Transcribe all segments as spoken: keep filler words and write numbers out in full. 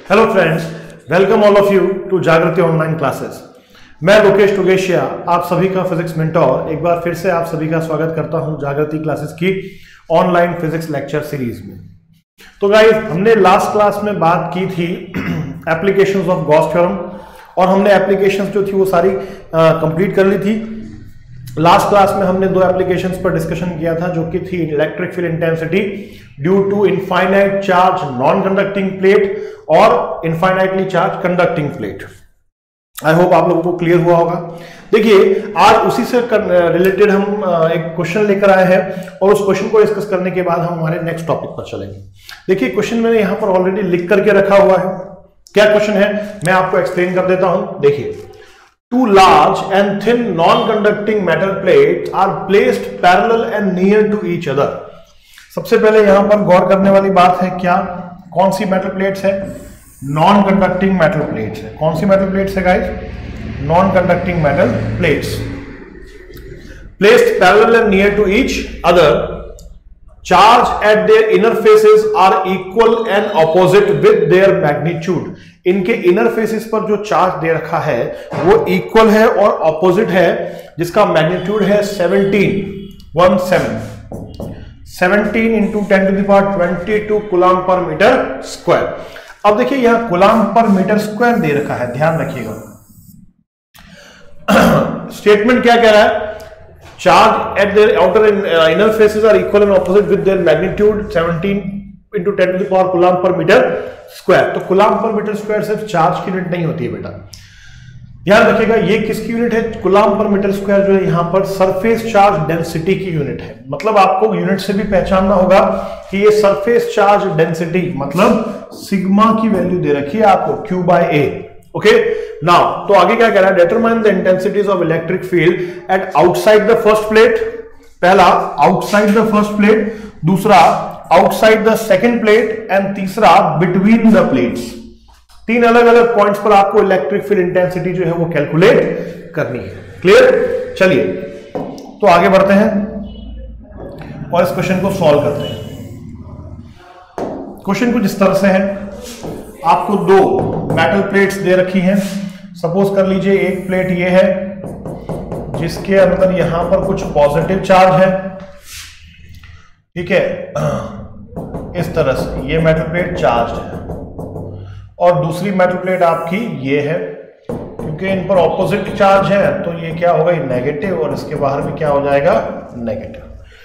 Hello friends, welcome all of you to Jagriti online classes. मैं लोकेश टुगेशिया आप सभी का फिजिक्स मेंटोर एक बार फिर से आप सभी का स्वागत करता हूं जागृति क्लासेस की ऑनलाइन फिजिक्स लेक्चर सीरीज में। तो गाइस, हमने लास्ट क्लास में बात की थी एप्लीकेशंस ऑफ गॉस थ्योरम और हमने एप्लीकेशंस जो थी वो सारी कंप्लीट कर ली थी। लास्ट क्लास में हमने दो एप्लीकेशंस पर डिस्कशन किया था जो कि थी electric field intensity due to infinite charge non conducting plate और infinitely charge conducting plate. I hope आप लोगों को क्लियर हुआ होगा। देखिए, आज उसी से रिलेटेड हम एक क्वेश्चन लेकर आए हैं और उस क्वेश्चन को डिस्कस करने के बाद हम हमारे नेक्स्ट टॉपिक पर चलेंगे। देखिए, क्वेश्चन मैंने यहां पर ऑलरेडी लिख करके रखा हुआ है। क्या क्वेश्चन है मैं आपको एक्सप्लेन कर देता हूं। देखिए, two large and thin non-conducting metal plates are placed parallel and near to each other। सबसे पहले यहां पर गौर करने वाली बात है, क्या कौन सी मेटल प्लेट्स है? नॉन कंडक्टिंग मेटल प्लेट्स है। कौन सी मेटल प्लेट्स है guys? Non conducting metal plates placed parallel and near to each other. Charge at their inner faces are equal and opposite with their magnitude. इनके inner faces पर जो charge दे रखा है वो इक्वल है और ऑपोजिट है, जिसका मैग्नीट्यूड है seventeen one seven seventeen into ten to the power twenty two coulomb per metre square. अब देखिए, यहां कूलम पर मीटर स्क्वायर दे रखा है, ध्यान रखिएगा। स्टेटमेंट क्या कह रहा है? Charge at their outer inner faces are equal and opposite with their magnitude seventeen into ten to the power coulomb per metre square. तो कूलम पर मीटर स्क्वायर सिर्फ चार्ज की यूनिट नहीं होती है बेटा, ध्यान रखिएगा। ये किसकी यूनिट है? कूलम पर मीटर स्क्वायर जो है यहां पर सरफेस चार्ज डेंसिटी की यूनिट है। मतलब आपको यूनिट से भी पहचानना होगा कि ये सरफेस चार्ज डेंसिटी मतलब सिग्मा की वैल्यू दे रखी है आपको, Q by A. Okay, now तो आगे क्या कह रहा है? Determine the intensities of electric field at outside the first plate. पहला आउटसाइड द फर्स्ट प्लेट, दूसरा outside the second plate and तीसरा बिटवीन द प्लेट्स। तीन अलग अलग पॉइंट्स पर आपको इलेक्ट्रिक फील्ड इंटेंसिटी जो है वो कैलकुलेट करनी है। क्लियर? चलिए तो आगे बढ़ते हैं और इस क्वेश्चन को सॉल्व करते हैं। क्वेश्चन कुछ इस तरह से है, आपको दो मेटल प्लेट्स दे रखी हैं। सपोज कर लीजिए एक प्लेट ये है जिसके अंदर यहां पर कुछ पॉजिटिव चार्ज है, ठीक है, इस तरह से ये मेटल प्लेट चार्ज है, और दूसरी मेटल प्लेट आपकी ये है। क्योंकि इन पर ऑपोजिट चार्ज है तो ये क्या होगा? नेगेटिव, और इसके बाहर भी क्या हो जाएगा? नेगेटिव।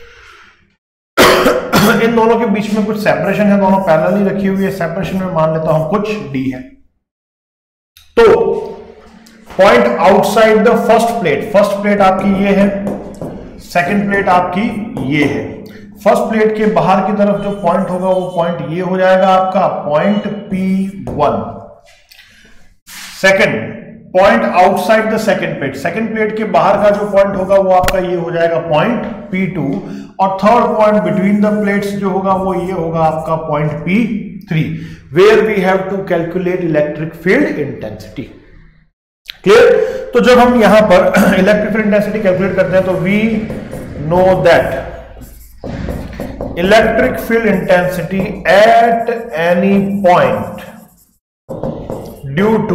इन दोनों के बीच में कुछ सेपरेशन है, दोनों पैरेलल ही रखी हुई है। सेपरेशन में मान लेता हूं कुछ डी है। तो point outside the first plate, first plate आपकी ये है, सेकंड प्लेट आपकी ये है। फर्स्ट प्लेट के बाहर की तरफ जो पॉइंट होगा वो पॉइंट ये हो जाएगा आपका point P one. Second point outside the second plate, second plate के बाहर का जो पॉइंट होगा वो आपका ये हो जाएगा पॉइंट पी टू, और third point between the plates जो होगा वो ये होगा आपका point P three, where we have to calculate electric field intensity. Clear? तो जब हम यहां पर इलेक्ट्रिक फील्ड इंटेंसिटी कैलकुलेट करते हैं तो we know that electric field intensity at any point due to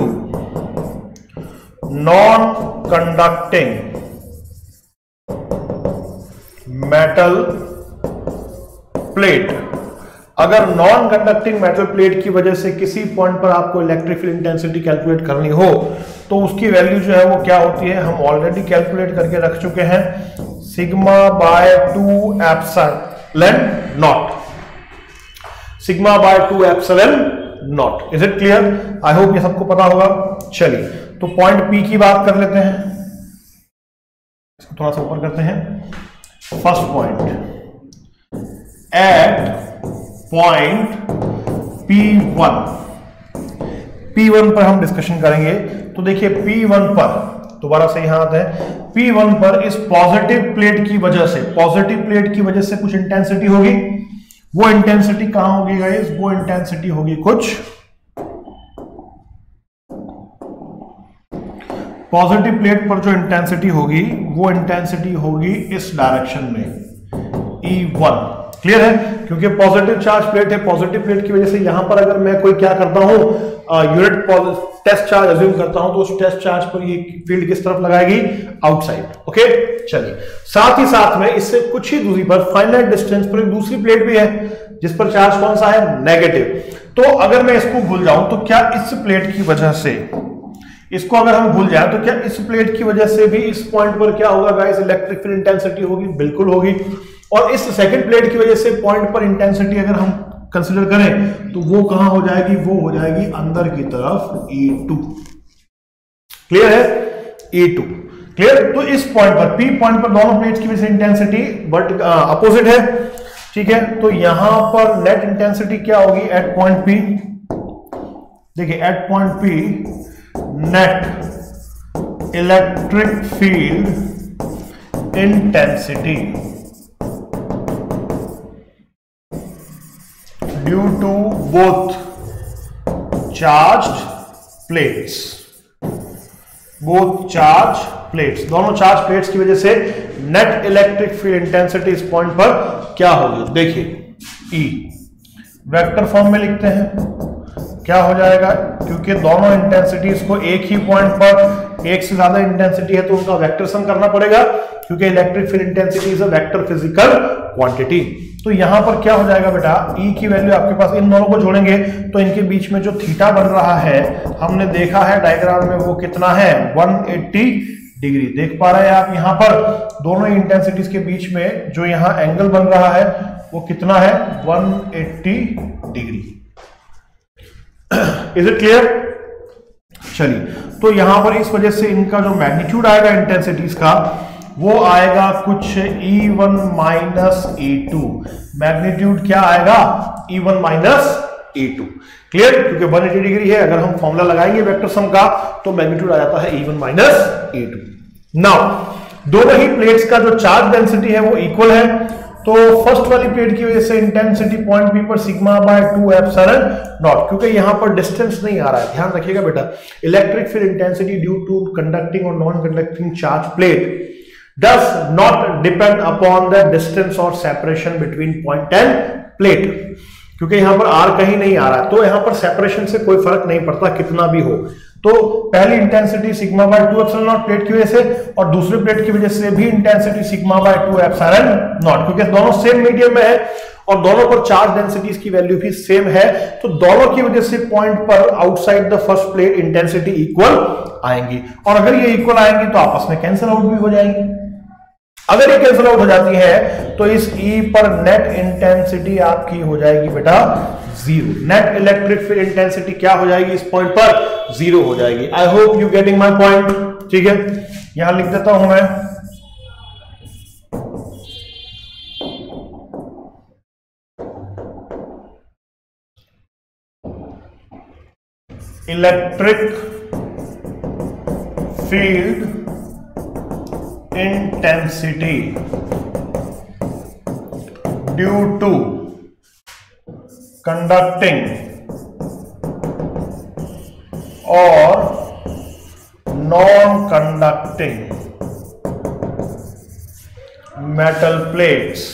non-conducting metal plate। अगर नॉन कंडक्टिंग मेटल प्लेट की वजह से किसी पॉइंट पर आपको इलेक्ट्रिक फील्ड इंटेंसिटी कैलकुलेट करनी हो तो उसकी वैल्यू जो है वो क्या होती है? हम ऑलरेडी कैलकुलेट करके रख चुके हैं, sigma by two epsilon naught, sigma by two epsilon naught. Is it clear? I hope ये सबको पता होगा। चलिए तो पॉइंट पी की बात कर लेते हैं, इसको थोड़ा सा ऊपर करते हैं। First point at point P one, P one पर हम डिस्कशन करेंगे। तो देखिए पी वन पर दोबारा से यहां आते हैं, पी वन पर इस पॉजिटिव प्लेट की वजह से, पॉजिटिव प्लेट की वजह से कुछ इंटेंसिटी होगी। वो इंटेंसिटी कहां होगी गाइस? वो इंटेंसिटी होगी कुछ पॉजिटिव प्लेट पर जो इंटेंसिटी होगी वो इंटेंसिटी होगी इस डायरेक्शन में, ई वन। क्लियर है, क्योंकि पॉजिटिव चार्ज प्लेट है, पॉजिटिव प्लेट की वजह से यहां पर अगर मैं कोई क्या करता हूं, यूनिट टेस्ट चार्ज अज्यूम करता हूं, तो उस टेस्ट चार्ज पर ये फील्ड किस तरफ लगाएगी, आउटसाइड। ओके, चलिए, साथ ही साथ में इससे कुछ ही दूरी पर फाइनाइट डिस्टेंस पर एक दूसरी प्लेट भी है जिस पर चार्ज कौन सा है, नेगेटिव। तो अगर मैं इसको भूल जाऊं तो क्या इस प्लेट की वजह से, इसको अगर हम भूल जाए तो क्या इस प्लेट की वजह से भी इस पॉइंट पर क्या होगा गाइस, इलेक्ट्रिक फील्ड इंटेंसिटी होगी, बिल्कुल होगी। और इस सेकंड प्लेट की वजह से पॉइंट पर इंटेंसिटी अगर हम कंसीडर करें तो वो कहां हो जाएगी, वो हो जाएगी अंदर की तरफ ई टू। क्लियर है, ई टू क्लियर। तो इस पॉइंट पर, पी पॉइंट पर दोनों प्लेट्स की वजह से इंटेंसिटी बट अपोजिट है, ठीक है। तो यहां पर नेट इंटेंसिटी क्या होगी एट पॉइंट पी, देखिए at point P net electric field intensity due to both charged plates, both charge plates, दोनों चार्ज प्लेट्स की वजह से नेट इलेक्ट्रिक फील्ड इंटेंसिटी इस पॉइंट पर क्या होगी, देखिए E वेक्टर फॉर्म में लिखते हैं, क्या हो जाएगा, क्योंकि दोनों इंटेंसिटीज को एक ही पॉइंट पर एक से ज्यादा इंटेंसिटी है तो उनका वेक्टर सम करना पड़ेगा, क्योंकि electric field intensity is a vector physical quantity. तो यहां पर क्या हो जाएगा बेटा, E की वैल्यू आपके पास, इन दोनों को जोड़ेंगे तो इनके बीच में जो थीटा बन रहा है, हमने देखा है डायग्राम में, वो कितना है, एक सौ अस्सी डिग्री। देख पा रहे हैं आप, यहां पर दोनों इंटेंसिटीज के बीच में जो यहां एंगल बन रहा है वो कितना है, एक सौ अस्सी डिग्री। Is it clear? चलिए, तो यहां पर इस वजह से इनका जो मैग्नीट्यूड आएगा इंटेंसिटीज का, वो आएगा कुछ E one minus E two. Magnitude क्या आएगा, E one minus E two. Clear, क्योंकि एक सौ अस्सी डिग्री है, अगर हम फॉर्मूला लगाएंगे वेक्टर सम का तो मैग्नीट्यूड आ जाता है E one minus E two. Now दोनों ही प्लेट्स का जो चार्ज डेंसिटी है वो इक्वल है, तो फर्स्ट वाली प्लेट की वजह से इंटेंसिटी पॉइंट पी पर sigma by two epsilon not, क्योंकि यहां पर डिस्टेंस नहीं आ रहा है, ध्यान रखिएगा बेटा, electric field intensity due to conducting और non conducting charge plate does not depend upon the distance or separation between point and plate, क्योंकि यहां पर r कहीं नहीं आ रहा है, तो यहां पर सेपरेशन से कोई फर्क नहीं पड़ता कितना भी हो। तो पहली intensity sigma by two epsilon naught plate की वजह से, और दूसरी प्लेट की वजह से भी intensity sigma by two epsilon not, क्योंकि दोनों सेम मीडियम में है और दोनों पर चार्ज डेंसिटीज की वैल्यू भी सेम है, तो दोनों की वजह से पॉइंट पर outside the first plate intensity equal आएंगी, और अगर ये इक्वल आएंगी तो आपस में कैंसिल आउट भी हो जाएंगी। अगर ये कैंसिल आउट हो जाती है तो इस E पर नेट इंटेंसिटी आपकी हो जाएगी बेटा zero, net electric field intensity क्या हो जाएगी इस पॉइंट पर, जीरो हो जाएगी। I hope you getting my point, ठीक है। यहां लिख देता हूं मैं, electric field intensity due to conducting or non-conducting metal plates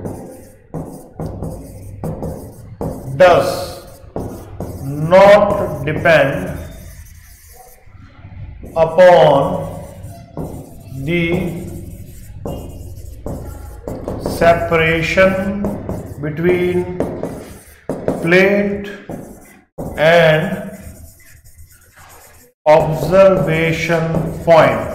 does not depend upon the separation between plate and observation point।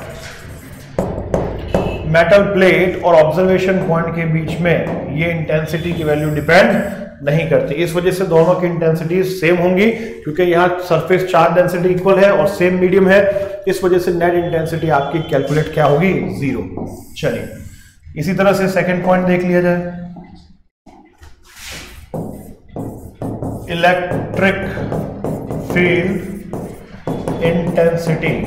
Metal plate और ऑब्जर्वेशन पॉइंट के बीच में ये इंटेंसिटी की वैल्यू डिपेंड नहीं करती, इस वजह से दोनों की इंटेंसिटी सेम होंगी, क्योंकि यहाँ सरफेस चार्ज डेंसिटी इक्वल है और सेम मीडियम है, इस वजह से नेट इंटेंसिटी आपकी कैलकुलेट क्या होगी, जीरो। चलिए, इसी तरह से सेकंड पॉइंट देख लिया जाए, electric field intensity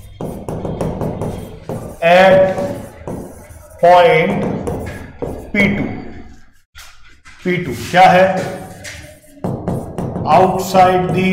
at point P two. P two क्या है, outside the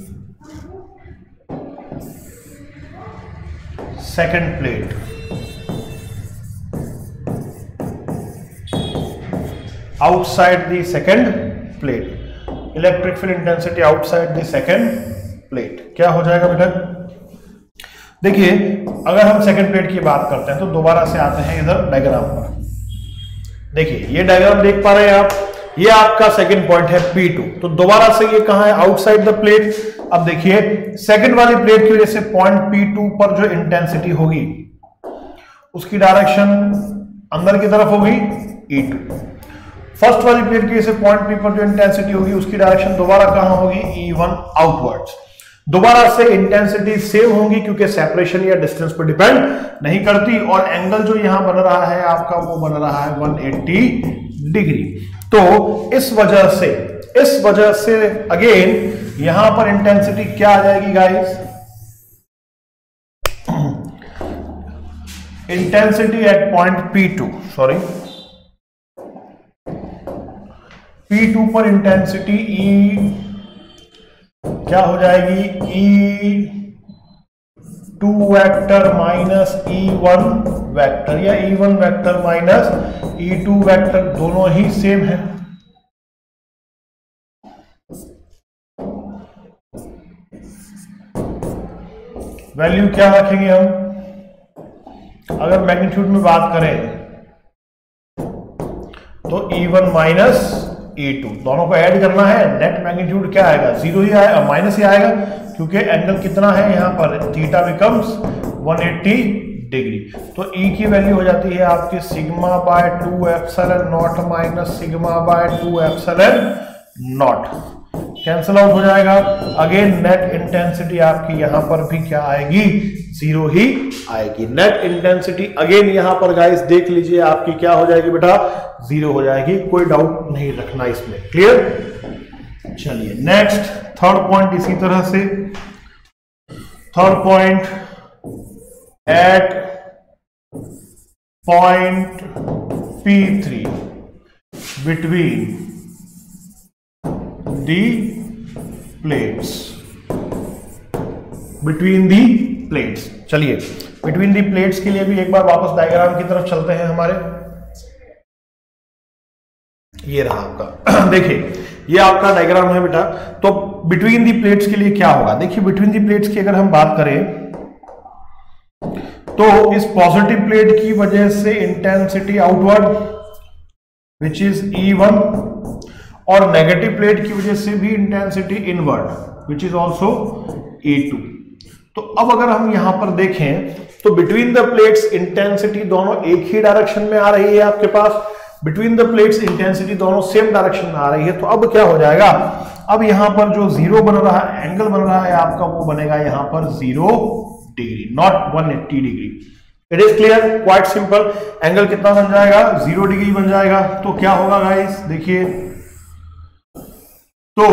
second plate, outside the second plate, electric field intensity outside the second plate क्या हो जाएगा बेटा? देखिए अगर हम सेकेंड प्लेट की बात करते हैं तो दोबारा से आते हैं इधर डायग्राम पर। देखिए ये डायग्राम देख पा रहे हैं आप, ये आपका सेकंड पॉइंट है पी टू। तो दोबारा से ये कहां है? Outside the plate. अब देखिए सेकंड वाली प्लेट की वजह से पॉइंट पी टू पर जो इंटेंसिटी होगी उसकी डायरेक्शन अंदर की तरफ होगी ई टू। फर्स्ट वाली प्लेट की वजह से पॉइंट पी पर जो इंटेंसिटी होगी उसकी डायरेक्शन दोबारा कहां होगी? E one outwards. दोबारा से इंटेंसिटी सेम होगी क्योंकि सेपरेशन या डिस्टेंस पर डिपेंड नहीं करती, और एंगल जो यहां बन रहा है आपका वो बन रहा है वन एट्टी डिग्री। तो इस वजह से इस वजह से अगेन यहां पर इंटेंसिटी क्या आ जाएगी guys? Intensity at point P two, sorry P two पर इंटेंसिटी ई क्या हो जाएगी? E two vector minus E one vector, या E one vector minus E two vector, दोनों ही सेम है। वैल्यू क्या रखेंगे हम? अगर मैग्नीट्यूड में बात करें तो E one minus E two, दोनों को ऐड करना है, नेट मैग्नीट्यूड क्या आएगा? जीरो ही आएगा, माइनस ही आएगा, क्योंकि एंगल कितना है यहां पर? Theta becomes one eighty degree. तो ई की वैल्यू हो जाती है आपकी sigma by two epsilon naught minus sigma by two epsilon not, cancel out हो जाएगा। अगेन नेट इंटेंसिटी आपकी यहां पर भी क्या आएगी? जीरो ही आएगी। नेट इंटेंसिटी अगेन यहां पर गाइस देख लीजिए आपकी क्या हो जाएगी बेटा? जीरो हो जाएगी, कोई डाउट नहीं रखना इसमें, क्लियर? चलिए नेक्स्ट थर्ड पॉइंट इसी तरह से, third point at point P three between the plates, between the plates. चलिए बिटवीन दी प्लेट्स के लिए भी एक बार वापस डायग्राम की तरफ चलते हैं हमारे। ये रहा आपका देखिए ये आपका डायग्राम है बेटा। तो बिटवीन दी प्लेट्स के लिए क्या होगा? देखिए बिटवीन दी प्लेट्स की अगर हम बात करें तो इस पॉजिटिव प्लेट की वजह से intensity outward which is E one, और नेगेटिव प्लेट की वजह से भी intensity inward which is also E two. तो अब अगर हम यहां पर देखें तो बिटवीन द प्लेट्स इंटेंसिटी दोनों एक ही डायरेक्शन में आ रही है आपके पास, बिटवीन द प्लेट्स इंटेंसिटी दोनों सेम डायरेक्शन में आ रही है। तो अब क्या हो जाएगा? अब यहां पर जो जीरो बन रहा है, एंगल बन रहा है आपका, वो बनेगा यहां पर zero degree, not one eighty degree. It is clear? Quite simple. Angle कितना बन जाएगा? जीरो डिग्री बन जाएगा। तो क्या होगा गाइस? देखिए तो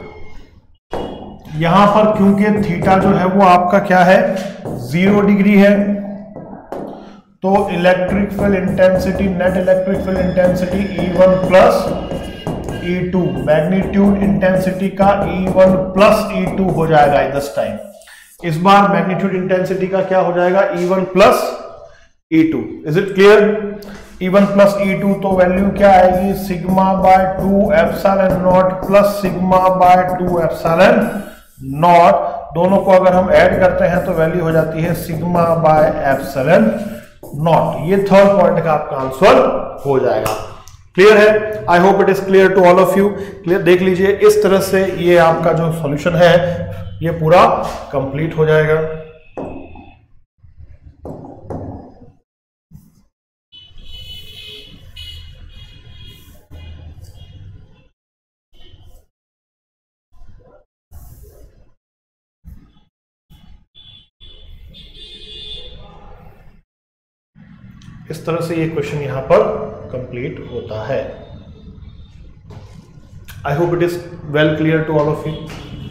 यहां पर क्योंकि थीटा जो है वो आपका क्या है? जीरो डिग्री है, तो electric field intensity, net electric field intensity E one plus E two, magnitude intensity का E one plus E two हो जाएगा दिस टाइम। इस बार मैग्नीट्यूड इंटेंसिटी का क्या हो जाएगा? E one plus E two. Is it clear? E one plus E two, तो value क्या आएगी? Sigma by two epsilon naught plus sigma by two epsilon naught. दोनों को अगर हम ऐड करते हैं तो वैल्यू हो जाती है सिग्मा बाय एप्सिलॉन नॉट। ये थर्ड पॉइंट का आपका आंसर हो जाएगा। क्लियर है? I hope it is clear to all of you. Clear? देख लीजिए इस तरह से ये आपका जो सॉल्यूशन है ये पूरा कंप्लीट हो जाएगा। इस तरह से ये क्वेश्चन यहां पर कंप्लीट होता है। I hope it is well clear to all of you.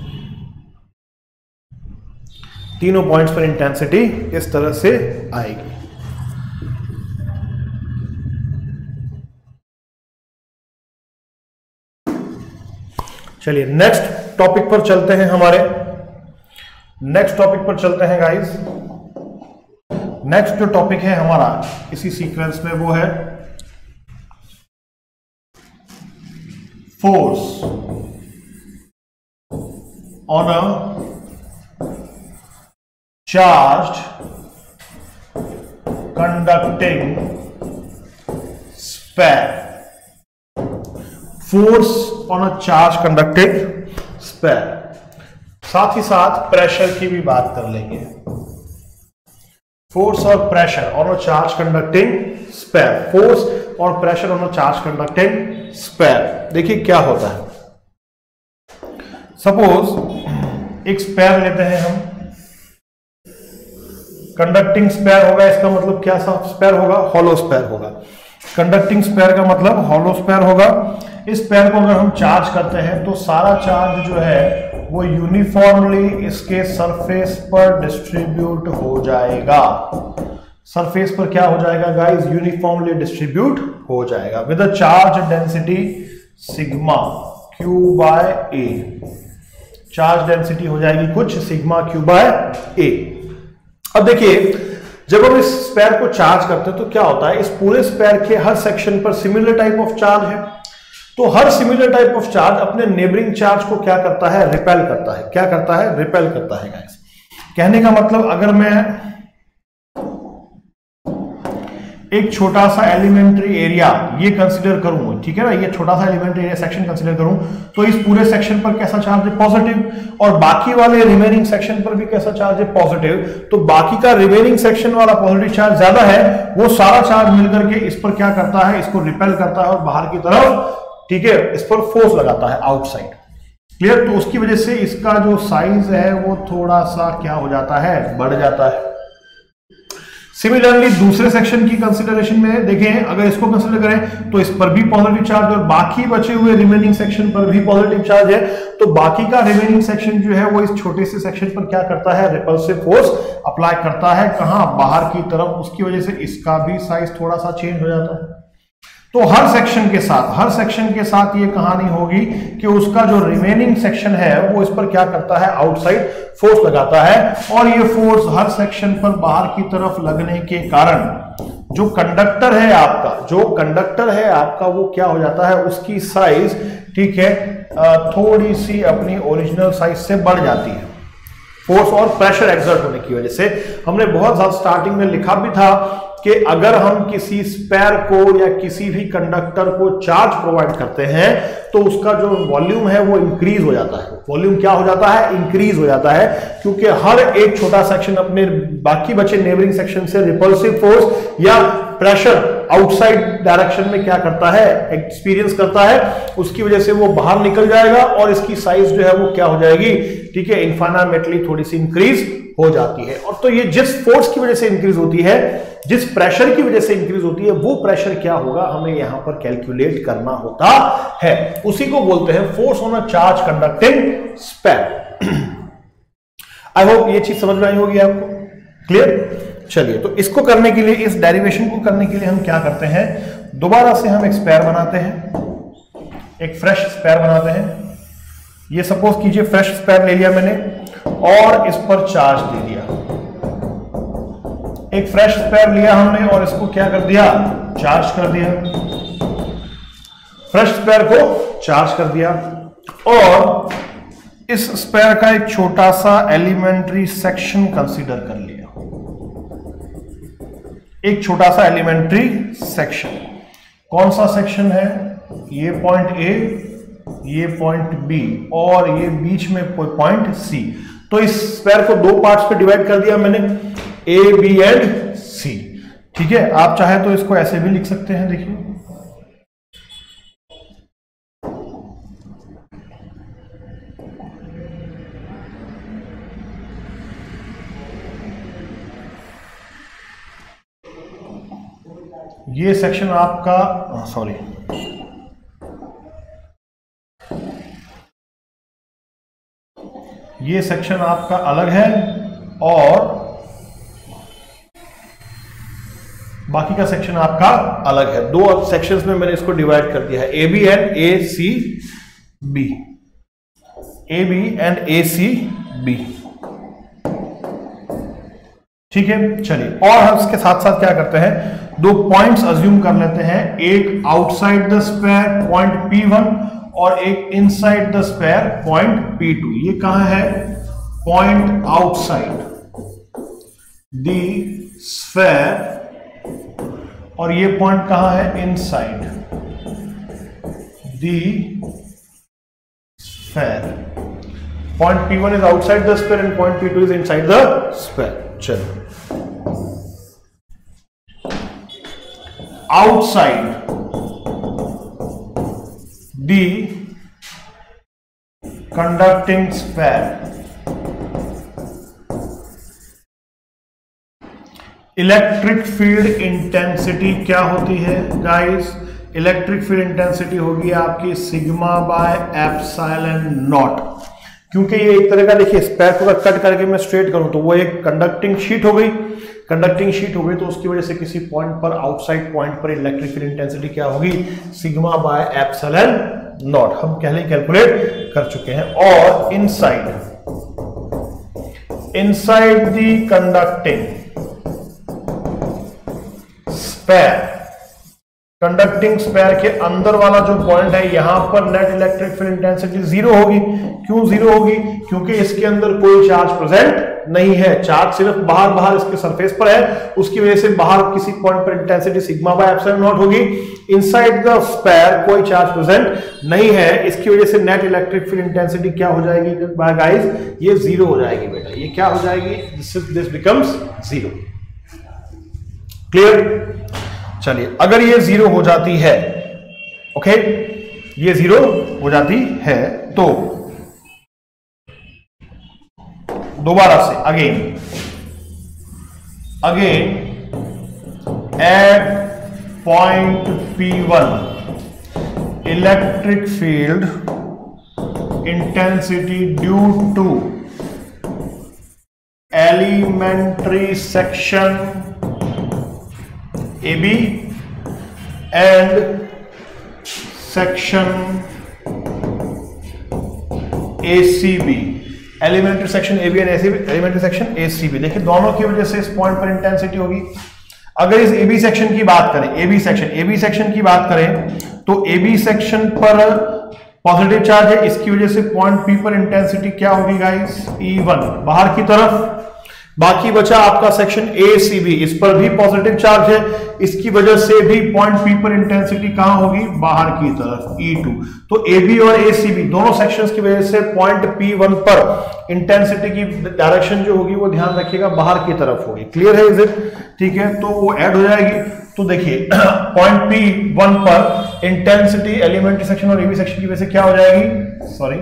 तीनों पॉइंट्स पर इंटेंसिटी इस तरह से आएगी। चलिए नेक्स्ट टॉपिक पर चलते हैं। हमारे नेक्स्ट टॉपिक पर चलते हैं गाइस। नेक्स्ट जो टॉपिक है हमारा इसी सीक्वेंस में वो है force on a charged conducting sphere. Force on a charge conducting sphere, साथ ही साथ प्रेशर की भी बात कर लेंगे। फोर्स और pressure on a charge conducting sphere, force और pressure on a charge conducting sphere. देखिए क्या होता है, सपोज एक स्फीयर लेते हैं हम, कंडक्टिंग स्फीयर होगा, इसका मतलब क्या सा स्फीयर होगा, हॉलो स्फीयर होगा। कंडक्टिंग स्फीयर का मतलब हॉलो स्फीयर होगा। इस स्फीयर को अगर हम चार्ज करते हैं तो सारा चार्ज जो है वो यूनिफॉर्मली इसके सरफेस पर डिस्ट्रीब्यूट हो जाएगा। सरफेस पर क्या हो जाएगा गाइस, यूनिफॉर्मली डिस्ट्रीब्यूट हो जाएगा with a charge density sigma Q by A. Charge density हो जाएगी कुछ सिग्मा क्यू बाय ए। अब देखिए जब हम इस स्फीयर को चार्ज करते हैं तो क्या होता है, इस पूरे स्फीयर के हर सेक्शन पर सिमिलर टाइप ऑफ चार्ज है, तो हर सिमिलर टाइप ऑफ चार्ज अपने नेबरिंग चार्ज को क्या करता है, रिपेल करता है। क्या करता है, रिपेल करता है गाइस। कहने का मतलब अगर मैं एक छोटा सा एलिमेंट्री एरिया ये कंसीडर करूं, ठीक है ना, ये छोटा सा एलिमेंट्री एरिया सेक्शन कंसीडर करूं, तो इस पूरे सेक्शन पर कैसा चार्ज है, पॉजिटिव, और बाकी वाले रिमेनिंग सेक्शन पर भी कैसा चार्ज है, पॉजिटिव। तो बाकी का रिमेनिंग सेक्शन वाला पॉजिटिव चार्ज ज्यादा है, वो सारा चार्ज मिलकर के इस पर क्या करता है, इसको रिपेल करता है और बाहर की तरफ, ठीक है, इस पर फोर्स लगाता है आउटसाइड। क्लियर। तो उसकी वजह से इसका जो साइज है वो थोड़ा सा क्या हो जाता है, बढ़ जाता है। सिमिलरली दूसरे सेक्शन की कंसीडरेशन में देखें, अगर इसको कंसीडर करें तो इस पर भी पॉजिटिव चार्ज और बाकी बचे हुए रिमेनिंग सेक्शन पर भी पॉजिटिव चार्ज है, तो बाकी का रिमेनिंग सेक्शन जो है वो इस छोटे से सेक्शन पर क्या करता है, रिपल्सिव फोर्स अप्लाई करता है। कहां, बाहर की तरफ। उसकी वजह से इसका भी साइज थोड़ा सा चेंज हो जाता है। तो हर सेक्शन के साथ हर सेक्शन के साथ ये कहानी होगी कि उसका जो रिमेनिंग सेक्शन है वो इस पर क्या करता है, आउटसाइड फोर्स लगाता है, और ये फोर्स हर सेक्शन पर बाहर की तरफ लगने के कारण जो कंडक्टर है आपका जो कंडक्टर है आपका वो क्या हो जाता है, उसकी साइज, ठीक है, थोड़ी सी अपनी ओरिजिनल साइज से बढ़ जाती है। फोर्स और प्रेशर एक्सर्ट होने की वजह से। हमने बहुत ज्यादा स्टार्टिंग में लिखा भी था कि अगर हम किसी स्पेयर को या किसी भी कंडक्टर को चार्ज प्रोवाइड करते हैं तो उसका जो वॉल्यूम है वो इंक्रीज हो जाता है। वॉल्यूम क्या हो जाता है, इंक्रीज हो जाता है, क्योंकि हर एक छोटा सेक्शन अपने बाकी बचे नेबरिंग सेक्शन से रिपल्सिव फोर्स या प्रेशर आउटसाइड डायरेक्शन में क्या करता है, एक्सपीरियंस करता है। उसकी वजह से वो बाहर निकल जाएगा और इसकी साइज जो है वो क्या हो जाएगी, ठीक है, इनफाइनाइटली थोड़ी सी इंक्रीज हो जाती है। और तो ये जिस फोर्स की वजह से इंक्रीज होती है, जिस प्रेशर की वजह से इंक्रीज होती है, वो प्रेशर क्या होगा हमें यहां पर कैलकुलेट करना होता है। उसी को बोलते हैं force on a charge conducting sphere. आई होप ये चीज समझ में आई होगी आपको। क्लियर। चलिए, तो इसको करने के लिए, इस डेरिवेशन को करने के लिए हम क्या करते हैं, दोबारा से हम एक स्पेयर बनाते हैं, एक फ्रेश स्पेयर बनाते हैं। ये सपोज कीजिए फ्रेश स्पेयर ले लिया मैंने और इस पर चार्ज दे दिया। एक फ्रेश स्पेयर लिया हमने और इसको क्या कर दिया, चार्ज कर दिया। फ्रेश स्पेयर को चार्ज कर दिया और इस स्पेयर का एक छोटा सा एलिमेंट्री सेक्शन कंसीडर कर लिया। एक छोटा सा एलिमेंट्री सेक्शन, कौन सा सेक्शन है, ये पॉइंट ए, ये पॉइंट बी और ये बीच में पॉइंट सी। तो इस स्पेयर को दो पार्ट्स पे डिवाइड कर दिया मैंने, ए बी एंड सी। ठीक है, आप चाहे तो इसको ऐसे भी लिख सकते हैं। देखिए ये सेक्शन आपका, सॉरी ये सेक्शन आपका अलग है और बाकी का सेक्शन आपका अलग है। दो सेक्शंस में मैंने इसको डिवाइड कर दिया है, A B and A C B, A B and A C B. ठीक है, चलिए और हम इसके साथ साथ क्या करते हैं, दो पॉइंट्स अज्यूम कर लेते हैं, एक outside the sphere point P one और एक inside the sphere point P two. ये कहां है, पॉइंट आउटसाइड द स्फीयर और ये पॉइंट कहां है, inside the sphere. Point P one is outside the sphere and point P two is inside the sphere. चलो, outside the conducting sphere, electric field intensity क्या होती है गाइस, इलेक्ट्रिक फील्ड इंटेंसिटी होगी आपकी सिग्मा बाय एप्सिलॉन नॉट। क्योंकि ये एक तरह का, देखिए स्फीयर को कट करके मैं स्ट्रेट करूं तो वो एक कंडक्टिंग शीट हो गई, कंडक्टिंग शीट हो गई तो उसकी वजह से किसी पॉइंट पर, आउटसाइड पॉइंट पर इलेक्ट्रिक फील्ड इंटेंसिटी क्या होगी, सिग्मा बाय एप्सिलॉन नॉट। हम पहले कैलकुलेट कर चुके हैं। और inside inside the conducting sphere, conducting sphere के अंदर वाला जो पॉइंट है, यहां पर net electric field intensity zero होगी। क्यों जीरो होगी, क्योंकि इसके अंदर कोई चार्ज प्रेजेंट नहीं है, चार्ज सिर्फ बाहर बाहर इसके सरफेस पर है, उसकी वजह से बाहर किसी पॉइंट पर intensity sigma by epsilon naught होगी। इनसाइड द स्फीयर कोई चार्ज प्रेजेंट नहीं है, इसकी वजह से नेट इलेक्ट्रिक फील्ड इंटेंसिटी क्या हो जाएगी गाइस, ये जीरो हो जाएगी बेटा। ये क्या हो जाएगी, this this becomes zero. Clear, चलिए अगर ये जीरो हो जाती है, ओके, ये जीरो हो जाती है तो दोबारा से again again at point P one electric field intensity due to elementary section A B and section A C B, elementary section A B and elementary section A C B। देखिए दोनों की वजह से इस पॉइंट पर intensity होगी। अगर इस A B सेक्शन की बात करें, A B section A B section की बात करें तो A B सेक्शन पर पॉजिटिव चार्ज है, इसकी वजह से पॉइंट P पर इंटेंसिटी क्या होगी गाइस, E वन बाहर की तरफ। बाकी बचा आपका सेक्शन ए सी बी, इस पर भी पॉजिटिव चार्ज है, इसकी वजह से भी पॉइंट पी पर इंटेंसिटी कहां होगी, बाहर की तरफ ई टू। तो ए बी और ए सी बी दोनों सेक्शंस की वजह से पॉइंट पी वन पर इंटेंसिटी की डायरेक्शन जो होगी वो ध्यान रखिएगा बाहर की तरफ होगी। क्लियर है इज इट, ठीक है, तो वो ऐड हो जाएगी। तो देखिए पॉइंट पी वन पर इंटेंसिटी एलिमेंट्री सेक्शन और एबी सेक्शन की वजह से क्या हो जाएगी, sorry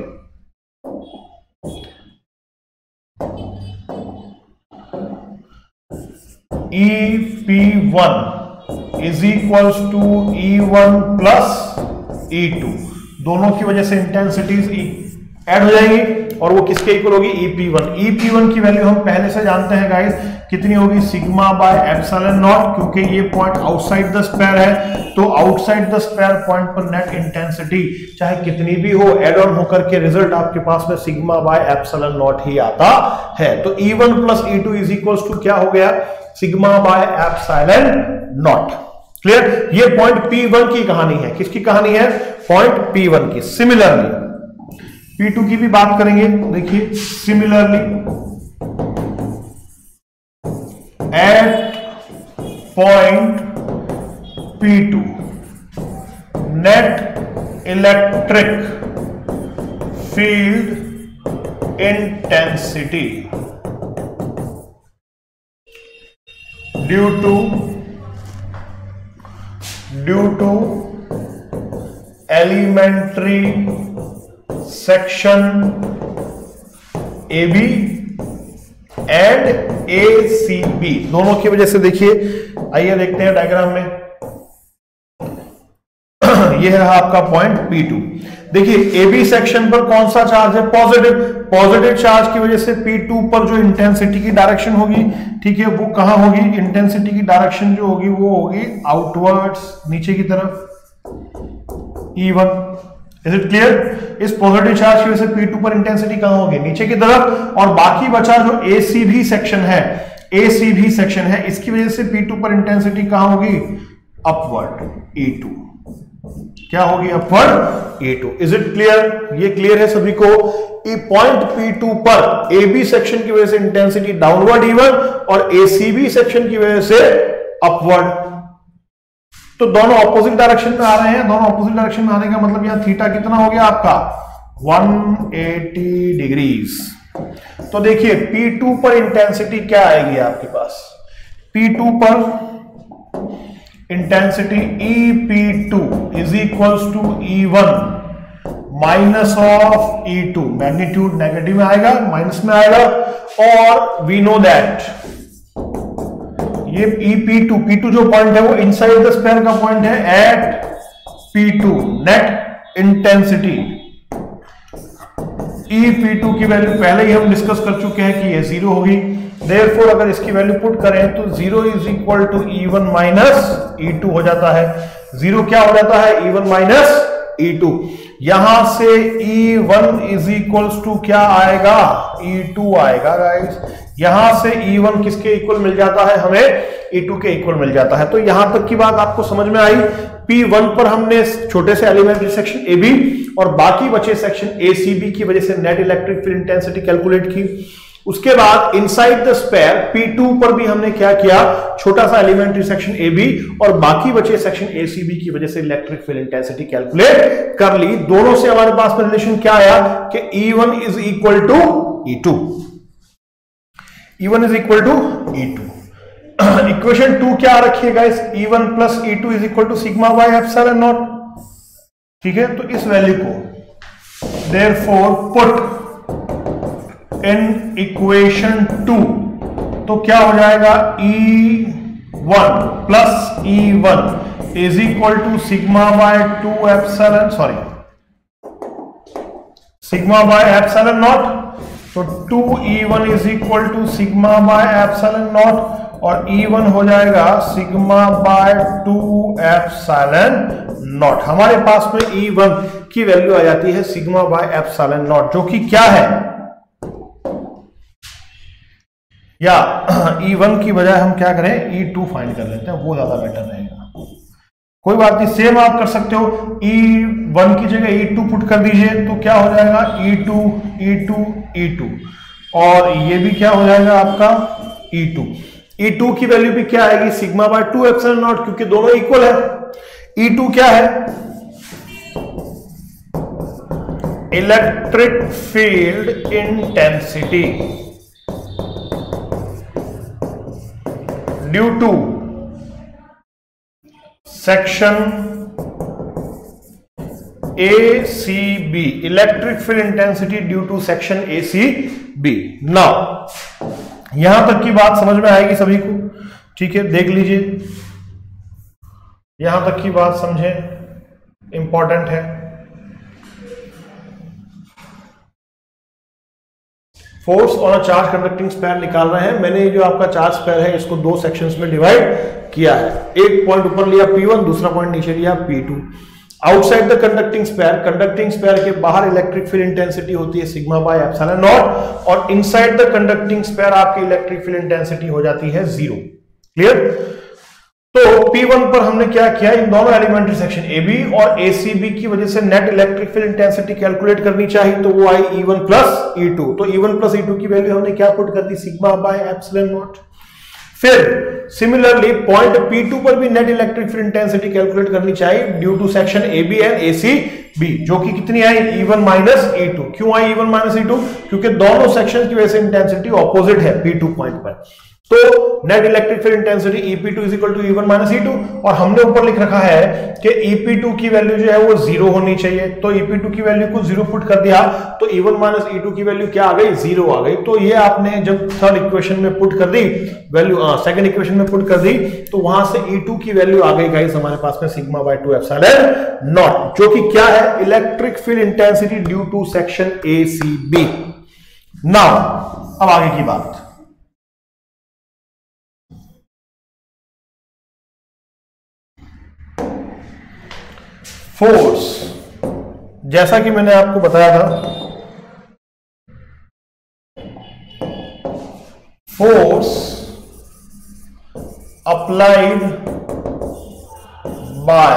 E P one is equals to E one plus E two, दोनों की वजह से इंटेंसिटीज ऐड हो जाएंगी और वो किसके इक्वल होगी, E P one. E P one की वैल्यू हम पहले से जानते हैं गाइस, कितनी होगी, सिग्मा बाय एप्सिलॉन नॉट, क्योंकि ये पॉइंट आउटसाइड द स्फीयर है। तो आउटसाइड द स्फीयर पॉइंट पर नेट इंटेंसिटी चाहे कितनी भी हो, एड ऑन होकर के रिजल्ट आपके पास में सिग्मा बाय एप्सिलॉन नॉट ही आता है। तो E one plus E two is equals to क्या हो गया, sigma by epsilon naught. Clear, ये पॉइंट P वन की कहानी है, किसकी कहानी है, पॉइंट P वन की। सिमिलरली P टू की भी बात करेंगे, देखिए similarly at point P two net electric field intensity due to due to elementary section A B and A C B, दोनों की वजह से। देखिए आइए देखते हैं डायग्राम में, यह है आपका पॉइंट P टू। देखिए ए बी सेक्शन पर कौन सा चार्ज है, पॉजिटिव। पॉजिटिव चार्ज की वजह से P टू पर जो इंटेंसिटी की डायरेक्शन होगी, ठीक है, वो कहां होगी, इंटेंसिटी की डायरेक्शन जो होगी वो होगी आउटवर्ड्स, नीचे की तरफ E one. Is it clear, इस पॉजिटिव चार्ज की वजह से P टू पर इंटेंसिटी कहां होगी, नीचे की तरफ। और बाकी बचा जो A C B सेक्शन है, ए सी बी सेक्शन है, इसकी वजह से पी टू पर इंटेंसिटी कहां होगी? Upward E two. क्या होगी? Upward E two. Is it clear? ये क्लियर है सभी को? पॉइंट पी टू पर ए बी सेक्शन की वजह से इंटेंसिटी डाउनवर्ड ई वन और ए सी बी सेक्शन की वजह से अपवर्ड। तो दोनों ऑपोजिट डायरेक्शन में आ रहे हैं। दोनों ऑपोजिट डायरेक्शन में आने का मतलब यहां थीटा कितना हो गया आपका? One eighty degrees. तो देखिए पी टू पर इंटेंसिटी क्या आएगी आपके पास? पी टू पर intensity E P two is equals to E one minus of E two. Magnitude negative में आएगा, माइनस में आएगा, और वी नो दैट ये E P two, P two जो पॉइंट है वो इनसाइड द स्पेयर का पॉइंट है at P two. Net intensity E P two की वैल्यू पहले ही हम डिस्कस कर चुके हैं कि ये जीरो होगी। देयरफॉर अगर इसकी वैल्यू पुट करें तो zero is equal to E one minus E two हो जाता है। जीरो क्या हो जाता है? E one minus E two. यहां से E one is equals to क्या आएगा? ई टू आएगा गाइस। यहां से ई वन किसके इक्वल मिल जाता है? हमें ई टू के इक्वल मिल जाता है। तो यहां तक की बात आपको समझ में आई। पी वन पर हमने छोटे से एलिमेंट्री सेक्शन ए बी और बाकी बचे सेक्शन ए सी बी की वजह से net electric field intensity calculate की। उसके बाद inside the sphere P two पर भी हमने क्या किया? छोटा सा एलिमेंट्री सेक्शन ए बी और बाकी बचे सेक्शन ए सी बी की वजह से इलेक्ट्रिक फील्ड इंटेंसिटी कैलकुलेट कर ली। दोनों से हमारे पास में रिलेशन क्या आया कि E one is equal to E two. E one is equal to E two. Equation two क्या रखिएगा? इस E one plus E two is equal to sigma by epsilon not. ठीक है, तो इस वैल्यू को therefore put in equation two तो क्या हो जाएगा? E one plus E one is equal to sigma by two epsilon sorry sigma by epsilon not. तो two E one is equal to sigma by epsilon not और E one हो जाएगा sigma by two epsilon not. हमारे पास में E one की value आ जाती है सिग्मा बाय एप्सिलॉन नॉट, जो कि क्या है? या ई वन की बजाय हम क्या करें? ई टू फाइंड कर लेते हैं, वो ज्यादा बेटर रहेगा। कोई बात नहीं, सेम आप कर सकते हो। ई वन की जगह ई टू पुट कर दीजिए तो क्या हो जाएगा? E two E two E two और ये भी क्या हो जाएगा आपका? E two. ई टू की वैल्यू भी क्या आएगी? Sigma by two epsilon not, क्योंकि दोनों इक्वल है। ई टू क्या है? Electric field intensity due to section A C B. Electric field intensity due to section A C B. Now यहां तक की बात समझ में आएगी सभी को? ठीक है, देख लीजिए, यहां तक की बात समझें, इंपॉर्टेंट है। Force on a charge conducting sphere निकाल रहे हैं। मैंने जो आपका चार्ज स्पेयर है इसको दो सेक्शंस में डिवाइड किया है। एक पॉइंट ऊपर लिया पी वन, दूसरा पॉइंट नीचे लिया P two. Outside the conducting sphere, conducting sphere के बाहर इलेक्ट्रिक फील्ड इंटेंसिटी होती है सिग्मा बाय एप्सिलॉन नॉट और इनसाइड द कंडक्टिंग स्पेयर आपकी इलेक्ट्रिक फील्ड इंटेंसिटी हो जाती है जीरो। क्लियर? तो पी वन पर हमने क्या किया? इन दोनों एलिमेंट्री सेक्शन ए बी और ए सी बी की वजह से net electric field intensity calculate करनी चाहिए, तो वो आई E one plus E two. तो E one plus E two की वैल्यू हमने क्या पुट कर दी? Sigma by epsilon not. फिर सिमिलरली पॉइंट पी टू पर भी net electric field intensity calculate करनी चाहिए due to section A B and A C B, जो कि कितनी आई? E one minus E two. क्यों आई E one minus E two? क्योंकि दोनों सेक्शन की वजह से इंटेंसिटी ऑपोजिट है पी टू पॉइंट पर। तो net electric field intensity E P two is equal to E one minus E two और हमने ऊपर लिख रखा है कि ई पी टू की वैल्यू जो है वो जीरो होनी चाहिए। तो ई पी टू की वैल्यू को जीरो पुट कर दिया तो E one minus E two की वैल्यू क्या आ गई? जीरो आ गई। तो ये आपने जब थर्ड इक्वेशन में पुट कर दी वैल्यू, सेकंड इक्वेशन में पुट कर दी तो वहां से ई टू की वैल्यू आ गई गाइस हमारे पास में sigma by two epsilon not, जो कि क्या है? Electric field intensity due to section A C B. Now अब आगे की बात। फोर्स, जैसा कि मैंने आपको बताया था, force applied by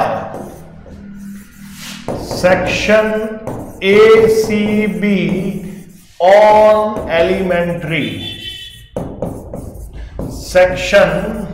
section A C B on elementary section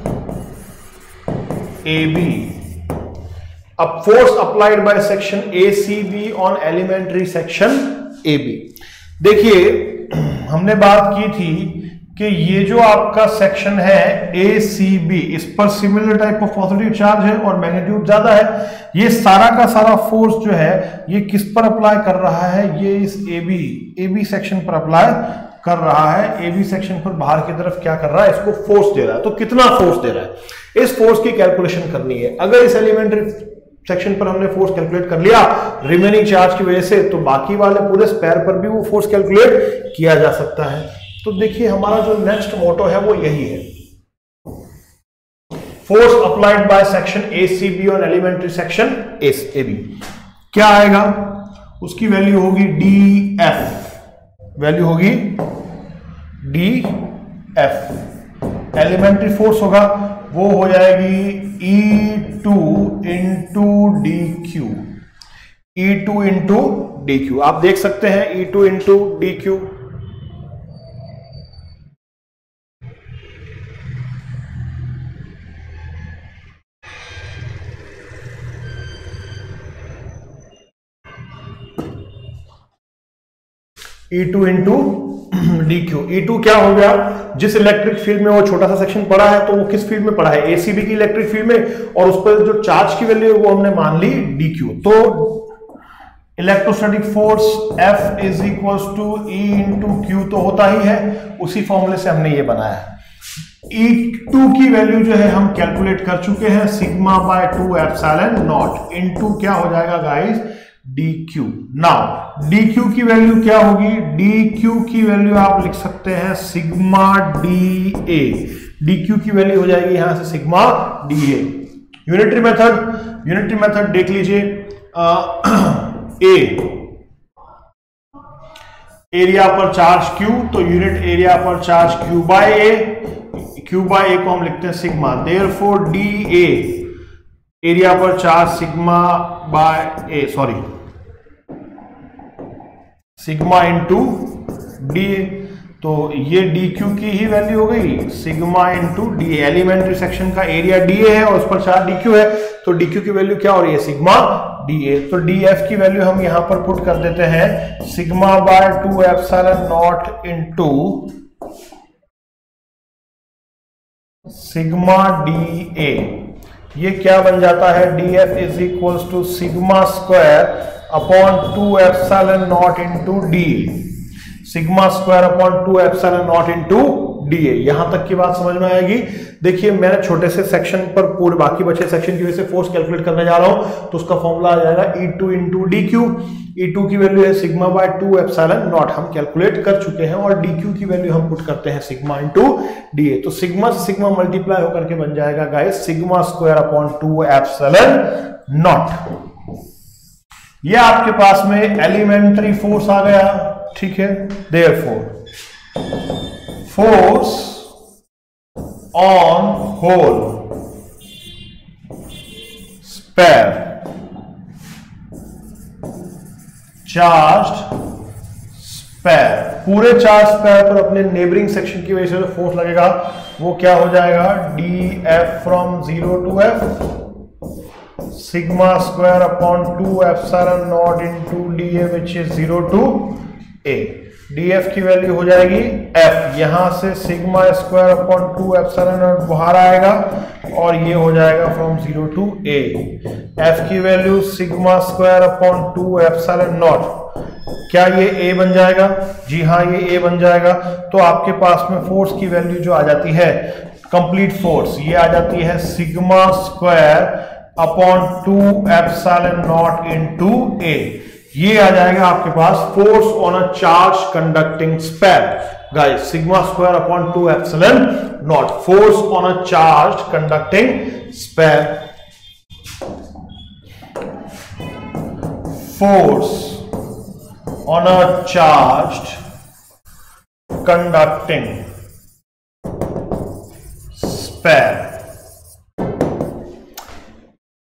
A B. अब force applied by section A C B on elementary section A B. देखिए हमने बात की थी कि ये जो आपका सेक्शन है ए सी बी, इस पर similar type of positive charge है और मैग्नीट्यूड ज्यादा है। ये सारा का सारा फोर्स जो है ये किस पर अप्लाई कर रहा है, ये इस A B A B section पर अप्लाई कर रहा है। ए बी सेक्शन पर बाहर की तरफ क्या कर रहा है, इसको फोर्स दे रहा है। तो कितना फोर्स दे रहा है, इस फोर्स की कैलकुलेशन करनी है। अगर इस एलिमेंट्री सेक्शन पर हमने फोर्स कैलकुलेट कर लिया रिमेनिंग चार्ज की वजह से, तो बाकी वाले पूरे स्पेयर पर भी वो फोर्स कैलकुलेट किया जा सकता है। तो देखिए हमारा जो नेक्स्ट मोटो है वो यही है, force applied by section A C B on elementary section A B. क्या आएगा, उसकी वैल्यू होगी डी एफ, वैल्यू होगी डी एफ। एलिमेंट्री फोर्स होगा वो हो जाएगी E two into D Q, E two into D Q. आप देख सकते हैं E two into D Q. E two into D Q. E two क्या हो गया, जिस इलेक्ट्रिक फील्ड में वो छोटा सा सेक्शन पड़ा है तो वो किस फील्ड में पड़ा है, एसीबी की इलेक्ट्रिक फील्ड में, और उस पर जो चार्ज की वैल्यू है वो हमने मान ली डी क्यू। तो electrostatic force F is equal to E into Q तो होता ही है, उसी फॉर्मूले से हमने ये बनाया। ई टू की वैल्यू जो है हम कैलकुलेट कर चुके हैं, sigma by two epsilon not into क्या हो जाएगा guys, D Q. Now D Q की वैल्यू क्या होगी, डी क्यू की वैल्यू आप लिख सकते हैं sigma D A. D Q की वैल्यू हो जाएगी यहां से sigma D A. Unitary method, unitary method देख लीजिए, ए एरिया पर चार्ज क्यू, तो यूनिट एरिया पर charge Q by A, Q by A को हम लिखते हैं sigma. Therefore D A area पर charge sigma by A, sorry sigma into D, तो ये डी क्यू की ही वैल्यू हो गई sigma into D. Elementary section का एरिया डी ए है और उस पर चार्ज डी क्यू है, तो डी क्यू की वैल्यू क्या हो रही है, सिग्मा डी ए। तो डी एफ की वैल्यू हम यहां पर पुट कर देते हैं sigma by two epsilon not into sigma D A. ये क्या बन जाता है, D F is equal to sigma square upon two epsilon not into D, sigma square upon two epsilon not into D A. यहां तक की बात समझ में आएगी। देखिए मैंने छोटे से सेक्शन पर पूरे बाकी बचे सेक्शन की वजह से फोर्स कैलकुलेट करने जा रहा हूं, तो उसका फॉर्मूला आ जाएगा E two into D Q. E two की वैल्यू है sigma by two epsilon not, हम कैलकुलेट कर चुके हैं, और डी क्यू की वैल्यू हम पुट करते हैं सिग्मा इंटू डी ए। तो सिग्मा से सिग्मा मल्टीप्लाई होकर के बन जाएगा guys sigma square upon two epsilon not. ये आपके पास में एलिमेंट्री फोर्स आ गया, ठीक है। Therefore force on whole sphere charged sphere, पूरे चार्ज स्पेयर पर अपने नेबरिंग सेक्शन की वजह से जो फोर्स लगेगा वो क्या हो जाएगा, D F from zero to F sigma square upon two epsilon not into D A which is zero to A. D F की वैल्यू हो जाएगी एफ, यहां से sigma square upon two epsilon not बाहर आएगा और ये हो जाएगा from zero to A. F की value sigma square upon two epsilon not, क्या ये ए बन जाएगा, जी हाँ ये ए बन जाएगा। तो आपके पास में फोर्स की वैल्यू जो आ जाती है, कंप्लीट फोर्स, ये आ जाती है sigma square upon two epsilon not into A. ये आ जाएगा आपके पास force on a charge conducting sphere guys, sigma square upon two epsilon not, force on a charge conducting sphere. Force on a charged conducting sphere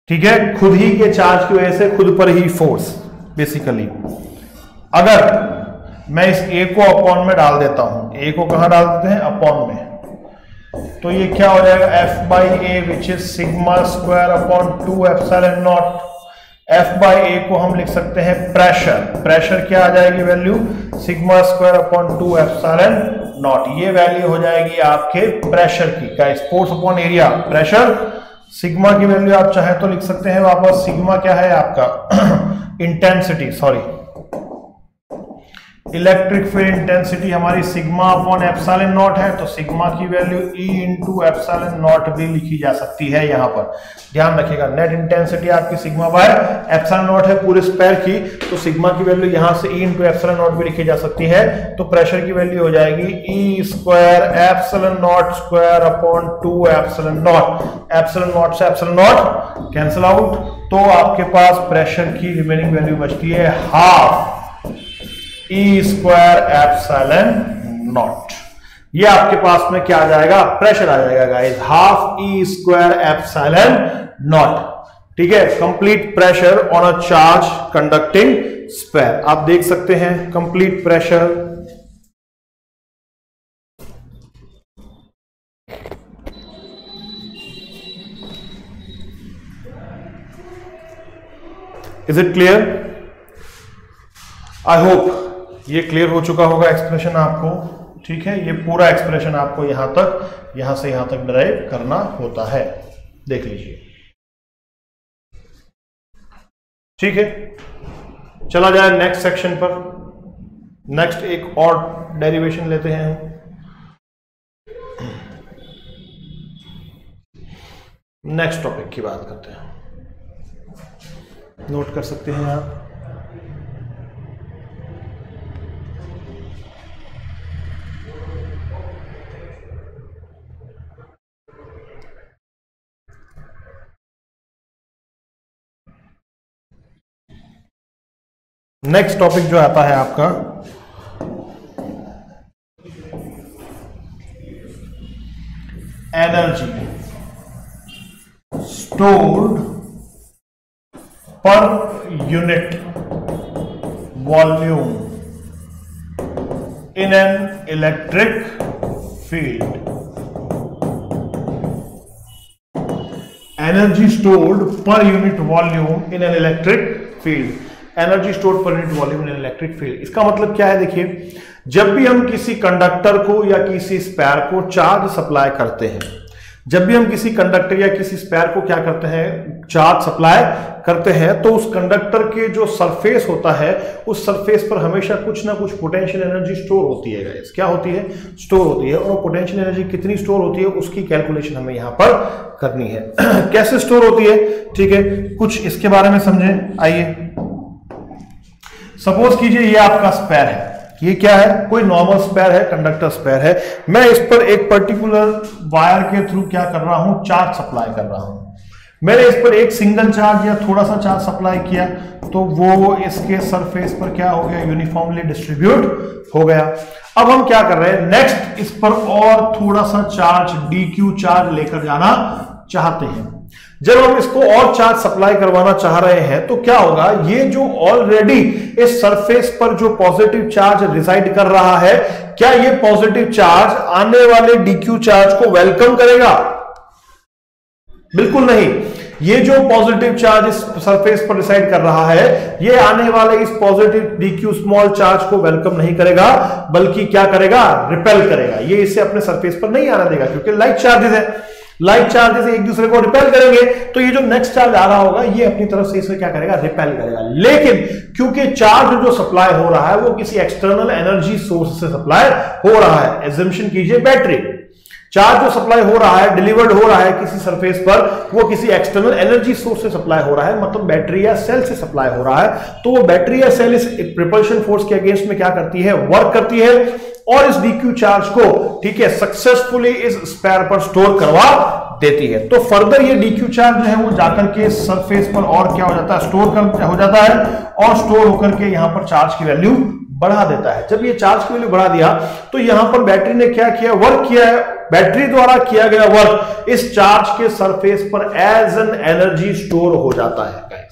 ठीक है, खुद ही के charge की वजह से खुद पर ही फोर्स बेसिकली। अगर मैं इस ए को अपॉन में डाल देता हूं, ए को कहां डाल देते हैं, अपॉन में, तो ये क्या हो जाएगा, F by A which is sigma square upon two epsilon not. F by A को हम लिख सकते हैं प्रेशर, प्रेशर क्या आ जाएगी value, sigma square upon two epsilon not. ये वैल्यू हो जाएगी आपके प्रेशर की, क्या, force upon area, pressure. Sigma की वैल्यू आप चाहे तो लिख सकते हैं वापस, सिग्मा क्या है आपका intensity, sorry electric field intensity हमारी सिग्मा अपॉन एप्सिलॉन नॉट है, तो सिग्मा की value E into epsilon not भी लिखी जा सकती है। यहां पर ध्यान रखिएगा, नेट इंटेंसिटी आपकी सिग्मा बाय एप्सिलॉन नॉट है पूरे स्पेयर की, तो सिग्मा की वैल्यू यहां से ई इंटू एप्सिलॉन नॉट भी लिखी जा सकती है। तो प्रेशर की वैल्यू हो जाएगी E square epsilon not square upon two epsilon not. Epsilon not से एप्सिलॉन नॉट कैंसिल आउट, तो आपके पास प्रेशर की रिमेनिंग वैल्यू बचती है half E square epsilon not. ये आपके पास में क्या आ जाएगा, प्रेशर आ जाएगा guys, half E square epsilon not. ठीक है, complete pressure on a charge conducting sphere. आप देख सकते हैं complete pressure, is it clear? I hope ये क्लियर हो चुका होगा एक्सप्रेशन आपको। ठीक है, ये पूरा एक्सप्रेशन आपको यहां तक, यहां से यहां तक डिराइव करना होता है, देख लीजिए। ठीक है, चला जाए नेक्स्ट सेक्शन पर। नेक्स्ट एक और डेरिवेशन लेते हैं हम। नेक्स्ट टॉपिक की बात करते हैं, नोट कर सकते हैं आप। नेक्स्ट टॉपिक जो आता है आपका energy stored per unit volume in an electric field. Energy stored per unit volume in an electric field. Energy stored per unit volume in electric field, इसका मतलब क्या है, देखिए, जब भी हम किसी कंडक्टर को या किसी स्पेयर को चार्ज सप्लाई करते हैं, जब भी हम किसी कंडक्टर या किसी स्पेयर को क्या करते हैं, चार्ज सप्लाई करते हैं, तो उस कंडक्टर के जो सरफेस होता है, उस सरफेस पर हमेशा कुछ ना कुछ पोटेंशियल एनर्जी स्टोर होती है गाइस। क्या होती है, स्टोर होती है। और पोटेंशियल एनर्जी कितनी स्टोर होती है, उसकी कैलकुलेशन हमें यहां पर करनी है। कैसे स्टोर होती है, ठीक है, कुछ इसके बारे में समझें। आइए, सपोज कीजिए ये आपका स्पेयर है, ये क्या है, कोई नॉर्मल स्पेयर है, कंडक्टर स्पेयर है। मैं इस पर एक पर्टिकुलर वायर के थ्रू क्या कर रहा हूं, चार्ज सप्लाई कर रहा हूं। मैंने इस पर एक सिंगल चार्ज या थोड़ा सा चार्ज सप्लाई किया, तो वो इसके सरफेस पर क्या हो गया, यूनिफॉर्मली डिस्ट्रीब्यूट हो गया। अब हम क्या कर रहे हैं, नेक्स्ट इस पर और थोड़ा सा चार्ज, डी क्यू चार्ज लेकर जाना चाहते हैं। जब हम इसको और चार्ज सप्लाई करवाना चाह रहे हैं, तो क्या होगा, ये जो ऑलरेडी इस सरफेस पर जो पॉजिटिव चार्ज रिसाइड कर रहा है, क्या ये पॉजिटिव चार्ज आने वाले डीक्यू चार्ज को वेलकम करेगा? बिल्कुल नहीं। ये जो पॉजिटिव चार्ज इस सरफेस पर रिसाइड कर रहा है, ये आने वाले इस पॉजिटिव डीक्यू स्मॉल चार्ज को वेलकम नहीं करेगा, बल्कि क्या करेगा, रिपेल करेगा। ये इसे अपने सरफेस पर नहीं आने देगा, क्योंकि लाइक चार्जेस है, लाइक चार्जेस एक दूसरे को रिपेल करेंगे, तो ये जो नेक्स्ट चार्ज आ रहा होगा, ये अपनी तरफ से इसे क्या करेगा, रिपेल करेगा। लेकिन क्योंकि चार्ज जो सप्लाई हो रहा है वो किसी एक्सटर्नल एनर्जी सोर्स से सप्लाई हो रहा है, एजम्पशन कीजिए बैटरी, चार्ज जो सप्लाई हो रहा है, डिलीवर्ड हो रहा है किसी सरफेस पर, वो किसी एक्सटर्नल एनर्जी सोर्स से सप्लाई हो रहा है, मतलब बैटरी या सेल से सप्लाई हो रहा है। तो वो बैटरी या सेल इस प्रिपल्शन फोर्स के अगेंस्ट में क्या करती है, वर्क करती है, और इस डीक्यू चार्ज को, ठीक है, सक्सेसफुली इस स्पेयर पर स्टोर करवा देती है। तो फर्दर ये डीक्यू चार्ज जो है वो जाकर के सरफेस पर और क्या हो जाता है, स्टोर कर हो जाता है, और स्टोर होकर के यहां पर चार्ज की वैल्यू बढ़ा देता है। जब ये चार्ज की वैल्यू बढ़ा दिया तो यहां पर बैटरी ने क्या किया, वर्क किया है, बैटरी द्वारा किया गया वर्क इस चार्ज के सरफेस पर एज एन एनर्जी स्टोर हो जाता है गाइस।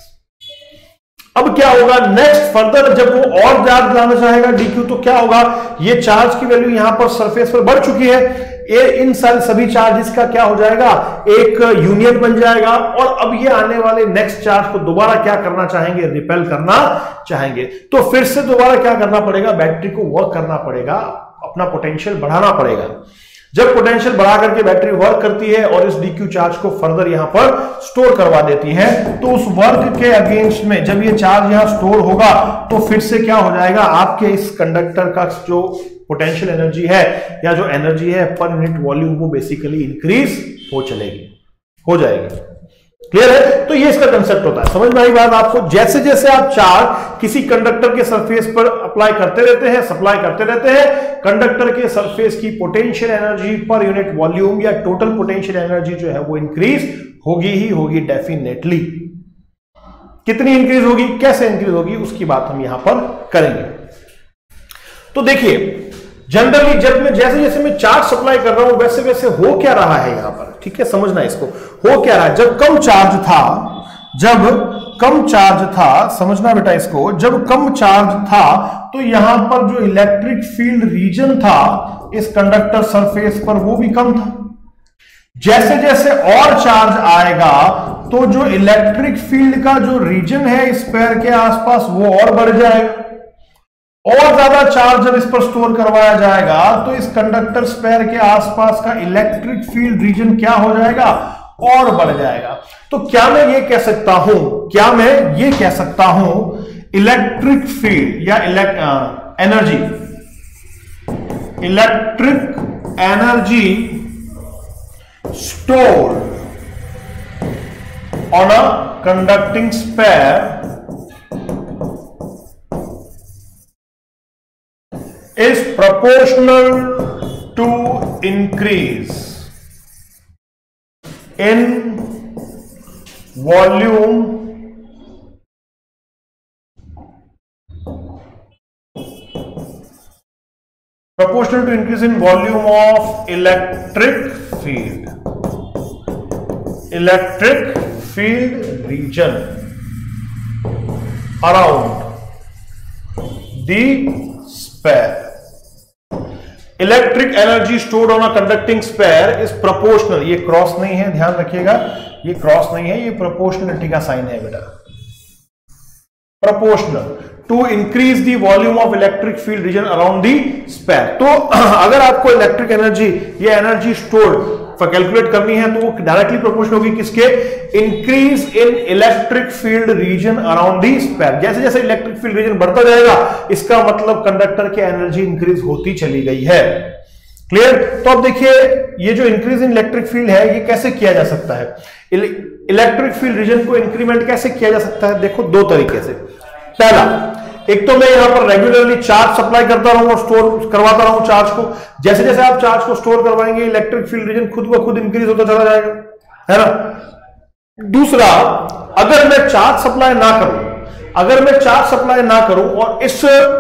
अब क्या होगा नेक्स्ट फर्दर, जब वो और चार्ज लाना चाहेगा डीक्यू तो क्या होगा, ये चार्ज की वैल्यू यहां पर सरफेस पर बढ़ चुकी है, ये इन सारे सभी चार्जेस का क्या हो जाएगा, एक यूनियन बन जाएगा और अब ये आने वाले नेक्स्ट चार्ज को दोबारा क्या करना चाहेंगे, रिपेल करना चाहेंगे। तो फिर से दोबारा क्या करना पड़ेगा, बैटरी को वर्क करना पड़ेगा, अपना पोटेंशियल बढ़ाना पड़ेगा। जब पोटेंशियल बढ़ा करके बैटरी वर्क करती है और इस डीक्यू चार्ज को फर्दर यहां पर स्टोर करवा देती है, तो उस वर्क के अगेंस्ट में जब ये चार्ज यहां स्टोर होगा तो फिर से क्या हो जाएगा, आपके इस कंडक्टर का जो पोटेंशियल एनर्जी है या जो एनर्जी है पर यूनिट वॉल्यूम वो बेसिकली इंक्रीज हो चलेगी, हो जाएगी। क्लियर है? तो ये इसका कंसेप्ट होता है। समझ में आई बात आपको? जैसे जैसे आप चार्ज किसी कंडक्टर के सरफेस पर अप्लाई करते रहते हैं, सप्लाई करते रहते हैं, कंडक्टर के सरफेस की potential energy per unit volume या टोटल पोटेंशियल एनर्जी जो है वो इंक्रीज होगी ही होगी डेफिनेटली। कितनी इंक्रीज होगी, कैसे इंक्रीज होगी, उसकी बात हम यहां पर करेंगे। तो देखिए जनरली जब मैं जैसे जैसे मैं चार्ज सप्लाई कर रहा हूं वैसे वैसे हो क्या रहा है यहां पर, ठीक है, समझना इसको, हो क्या रहा है। जब कम चार्ज था, जब कम चार्ज था, समझना बेटा इसको, जब कम चार्ज था तो यहां पर जो इलेक्ट्रिक फील्ड रीजन था इस कंडक्टर सरफेस पर वो भी कम था। जैसे जैसे और चार्ज आएगा तो जो इलेक्ट्रिक फील्ड का जो रीजन है स्फीयर के आसपास वो और बढ़ जाएगा, और ज्यादा चार्ज जब इस पर स्टोर करवाया जाएगा तो इस कंडक्टर स्फीयर के आसपास का इलेक्ट्रिक फील्ड रीजन क्या हो जाएगा, और बढ़ जाएगा। तो क्या मैं ये कह सकता हूं, क्या मैं ये कह सकता हूं इलेक्ट्रिक फील्ड या energy, electric energy stored on a conducting sphere is proportional to increase in volume proportional to increase in volume of electric field electric field region around the sphere. Electric energy stored on a conducting sphere is proportional, ये cross नहीं है, ध्यान रखिएगा, ये cross नहीं है, ये proportionality का साइन है बेटा, proportional to increase the volume of electric field region around the sphere. तो अगर आपको इलेक्ट्रिक एनर्जी या एनर्जी स्टोर्ड कैलकुलेट करनी है तो वो डायरेक्टली प्रोपोर्शनल होगी किसके, increase in electric field region around the sphere. जैसे जैसे इलेक्ट्रिक फील्ड रीजन बढ़ता जाएगा इसका मतलब कंडक्टर की एनर्जी इंक्रीज होती चली गई है। क्लियर? तो अब देखिए ये जो इंक्रीज इन इलेक्ट्रिक फील्ड है ये कैसे किया जा सकता है, इलेक्ट्रिक फील्ड रीजन को इंक्रीमेंट कैसे किया जा सकता है, देखो दो तरीके से। पहला, एक तो मैं यहां पर रेगुलरली चार्ज सप्लाई करता रहूं और स्टोर करवाता रहूं चार्ज को, जैसे जैसे आप चार्ज को स्टोर करवाएंगे इलेक्ट्रिक फील्ड रीजन खुद ब खुद इंक्रीज होता चला जाएगा, है ना। दूसरा, अगर मैं चार्ज सप्लाई ना करूं, अगर मैं चार्ज सप्लाई ना करूं और इस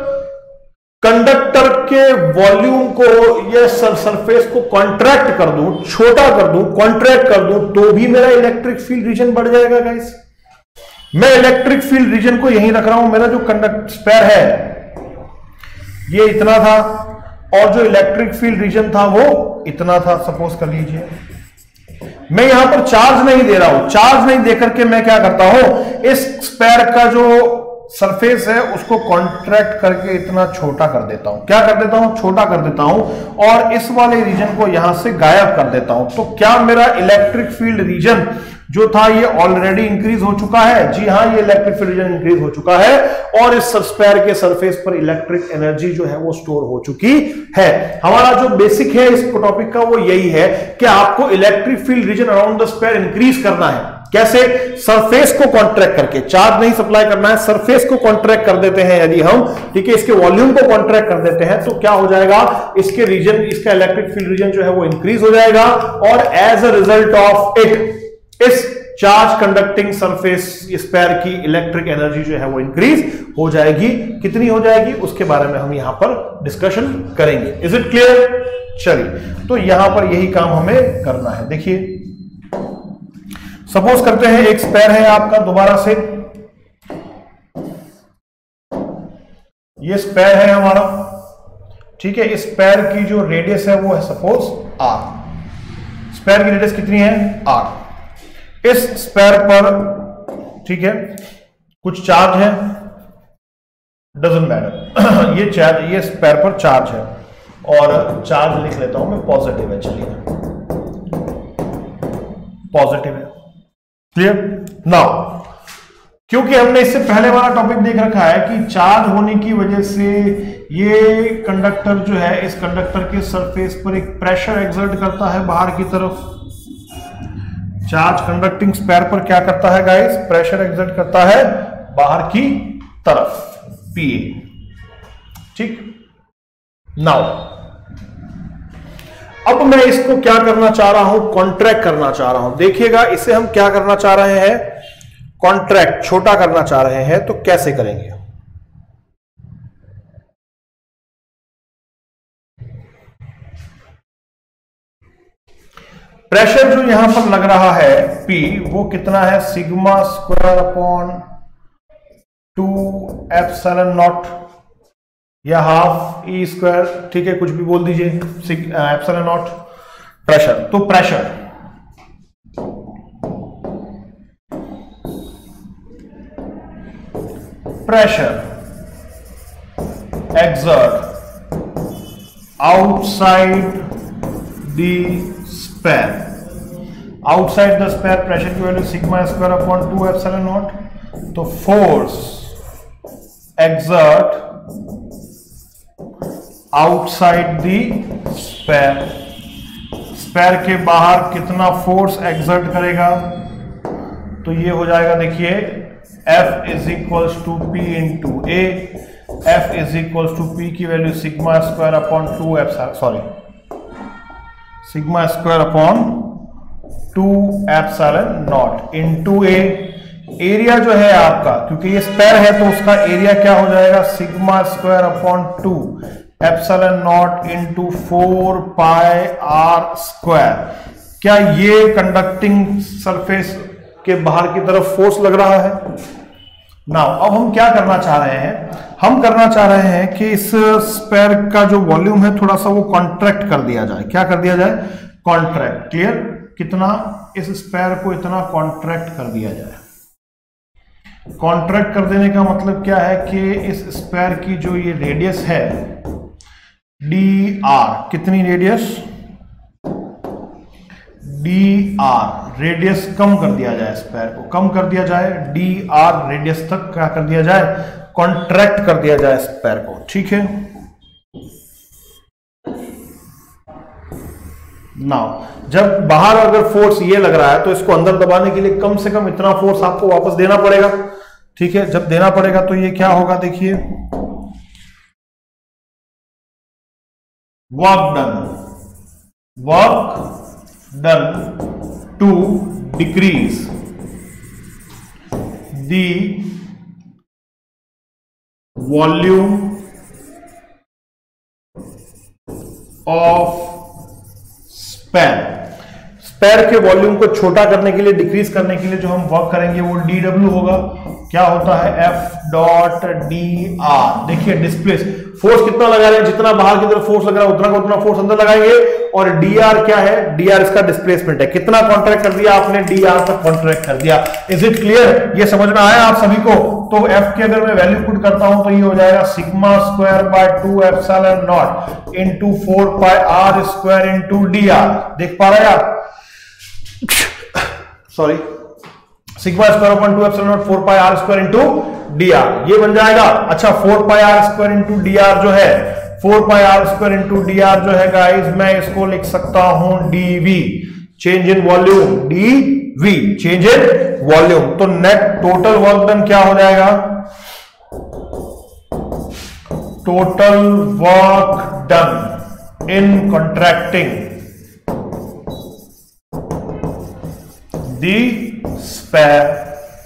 कंडक्टर के वॉल्यूम को या सरफेस को कॉन्ट्रैक्ट कर दूं, छोटा कर दूं, कॉन्ट्रैक्ट कर दूं, तो भी मेरा इलेक्ट्रिक फील्ड रीजन बढ़ जाएगा गाइस। मैं इलेक्ट्रिक फील्ड रीजन को यहीं रख रहा हूं, मेरा जो कंडक्टर स्फीयर है ये इतना था और जो इलेक्ट्रिक फील्ड रीजन था वो इतना था, सपोज कर लीजिए। मैं यहां पर चार्ज नहीं दे रहा हूं, चार्ज नहीं देकर के मैं क्या करता हूं, इस स्फीयर का जो सरफेस है उसको कॉन्ट्रैक्ट करके इतना छोटा कर देता हूं, क्या कर देता हूं, छोटा कर देता हूं और इस वाले रीजन को यहां से गायब कर देता हूं। तो क्या मेरा इलेक्ट्रिक फील्ड रीजन जो था ये ऑलरेडी इंक्रीज हो चुका है, जी हां ये इलेक्ट्रिक फील्ड रीजन इंक्रीज हो चुका है और इस स्फीयर के सरफेस पर इलेक्ट्रिक एनर्जी जो है वो स्टोर हो चुकी है। हमारा जो बेसिक है इस टॉपिक का वो यही है कि आपको electric field region around the sphere increase करना है। कैसे? सरफेस को कॉन्ट्रैक्ट करके, चार्ज नहीं सप्लाई करना है, सरफेस को कॉन्ट्रैक्ट कर देते हैं यदि हम, ठीक है, इसके वॉल्यूम को कॉन्ट्रैक्ट कर देते हैं तो क्या हो जाएगा, इसके रीजन, इसका इलेक्ट्रिक फील्ड रीजन जो है वो इंक्रीज हो जाएगा और as a result of it इस चार्ज कंडक्टिंग सरफेस स्पेयर की इलेक्ट्रिक एनर्जी जो है वो इंक्रीज हो जाएगी। कितनी हो जाएगी उसके बारे में हम यहां पर डिस्कशन करेंगे। Is it clear? चलिए, तो यहां पर यही काम हमें करना है। देखिए, सपोज करते हैं एक स्पेयर है आपका, दोबारा से ये स्पेयर है हमारा, ठीक है। इस स्पेयर की जो रेडियस है वो है सपोज आर। स्पेयर की रेडियस कितनी है? आर। इस स्पेयर पर, ठीक है, कुछ चार्ज है, डजंट मैटर ये चार्ज, ये स्पेयर पर चार्ज है और चार्ज लिख लेता हूं मैं पॉजिटिव है। चलिए, पॉजिटिव है। क्लियर? नाउ, क्योंकि हमने इससे पहले वाला टॉपिक देख रखा है कि चार्ज होने की वजह से ये कंडक्टर जो है, इस कंडक्टर के सरफेस पर एक प्रेशर एक्सर्ट करता है बाहर की तरफ। चार्ज कंडक्टिंग स्पेयर पर क्या करता है गाइस? प्रेशर एक्सर्ट करता है बाहर की तरफ, पी ए। ठीक। नाउ, अब मैं इसको क्या करना चाह रहा हूं? कॉन्ट्रैक्ट करना चाह रहा हूं। देखिएगा, इसे हम क्या करना चाह रहे हैं? कॉन्ट्रैक्ट, छोटा करना चाह रहे हैं। तो कैसे करेंगे? प्रेशर जो यहां पर लग रहा है P, वो कितना है? Sigma square upon two epsilon naught या हाफ ई स्क्वायर, ठीक है, कुछ भी बोल दीजिए, एप्सिलॉन नॉट प्रेशर। तो pressure pressure exert outside the sphere, outside the sphere pressure की value sigma square upon two epsilon not. तो force exert outside the sphere, sphere के बाहर कितना फोर्स exert करेगा? तो ये हो जाएगा, देखिए, F is equals to P into A. F is equals to P की value sigma square upon two F, sorry, sigma square upon two epsilon not into A. Area जो है आपका, क्योंकि ये स्पेयर है तो उसका एरिया क्या हो जाएगा? Sigma square upon two epsilon not into four pi R square. क्या ये कंडक्टिंग सरफेस के बाहर की तरफ फोर्स लग रहा है? नाउ, अब हम क्या करना चाह रहे हैं? हम करना चाह रहे हैं कि इस स्पेयर का जो वॉल्यूम है थोड़ा सा वो कॉन्ट्रैक्ट कर दिया जाए। क्या कर दिया जाए? कॉन्ट्रैक्ट। क्लियर? कितना? इस स्पेयर को इतना कॉन्ट्रैक्ट कर दिया जाए। कॉन्ट्रैक्ट कर देने का मतलब क्या है कि इस स्पेयर की जो ये रेडियस है डी आर, कितनी रेडियस? डी आर, रेडियस कम कर दिया जाए, स्पेयर को कम कर दिया जाए, डी आर रेडियस तक क्या कर दिया जाए? कॉन्ट्रैक्ट कर दिया जाए स्पेयर को। ठीक है। नाउ, जब बाहर अगर फोर्स ये लग रहा है तो इसको अंदर दबाने के लिए कम से कम इतना फोर्स आपको वापस देना पड़ेगा। ठीक है। जब देना पड़ेगा तो ये क्या होगा? देखिए, work done, work done to decrease the volume of spare। Sphere के वॉल्यूम को छोटा करने के लिए, डिक्रीज करने के लिए जो हम वर्क करेंगे वो डी डब्ल्यू होगा। क्या होता है? F dot D R. देखिए, डिस्प्लेस फोर्स कितना लगा रहे हैं? जितना बाहर की तरफ फोर्स लग रहा है उतना का उतना फोर्स अंदर लगाएंगे। और डी आर क्या है? डी आर इसका डिस्प्लेसमेंट है। कितना कॉन्ट्रैक्ट कर दिया आपने? डी आर तक कॉन्ट्रैक्ट कर दिया। Is it clear? ये समझ में आया आप सभी को? तो एफ की अगर मैं वैल्यू पुट करता हूं तो ये हो जाएगा sigma square by two epsilon not into four pi R square into D R. देख पा रहे हैं आप? Sorry, sigma square upon two epsilon naught four pi R square into D R, ये बन जाएगा। अच्छा, four pi R square into D R जो है, four pi R square into D R जो है गाइस, मैं इसको लिख सकता हूं DV, change in volume, DV change in volume. तो नेट टोटल वर्क डन क्या हो जाएगा? Total work done in contracting the sphere.